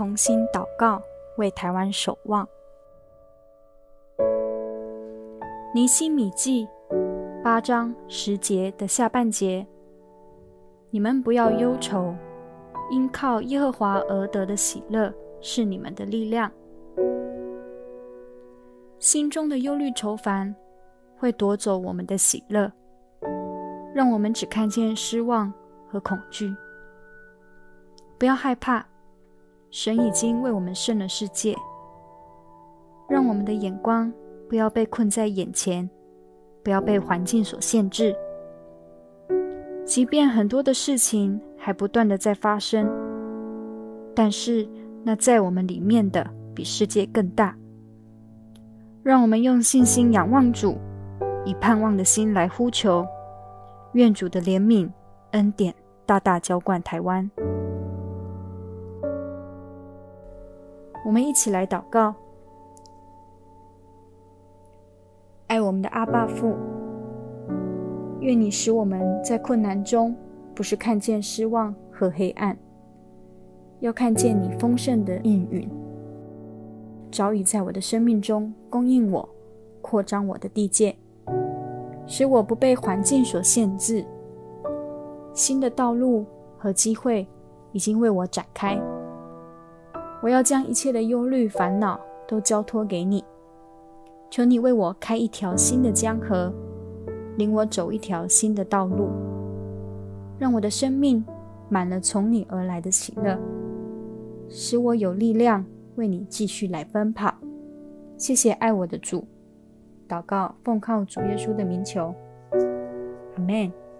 同心祷告，为台湾守望。尼希米记8章10节的下半节，你们不要忧愁，因靠耶和华而得的喜乐是你们的力量。心中的忧虑愁烦会夺走我们的喜乐，让我们只看见失望和恐惧。不要害怕，神已经为我们胜了世界。让我们的眼光不要被困在眼前，不要被环境所限制。即便很多的事情还不断的在发生，但是那在我们里面的比世界更大。让我们用信心仰望主，以盼望的心来呼求，愿主的怜悯恩典大大浇灌台湾。我们一起来祷告。爱我们的阿爸父，愿你使我们在困难中不是看见失望和黑暗，要看见你丰盛的应允，早已在我的生命中供应我，扩张我的地界，使我不被环境所限制。新的道路和机会已经为我展开，我要将一切的忧虑烦恼都交托给你，求你为我开一条新的江河，领我走一条新的道路，让我的生命满了从你而来的喜乐，使我有力量为你继续来奔跑。谢谢爱我的主，祷告奉靠主耶稣的名求，阿们。